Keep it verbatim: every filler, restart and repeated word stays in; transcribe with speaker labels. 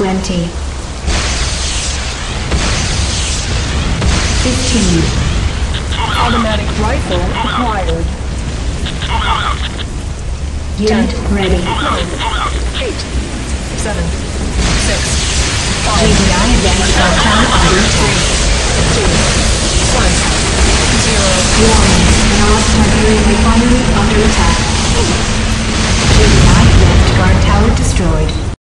Speaker 1: twenty. fifteen.
Speaker 2: Automatic rifle acquired.
Speaker 1: Unit ready.
Speaker 2: nine, eight, seven, six,
Speaker 1: G
Speaker 2: five,
Speaker 1: D I advanced compound under attack.
Speaker 2: two, one, zero.
Speaker 1: Warning, North Tiberian refinery under attack. G D I advanced guard tower destroyed.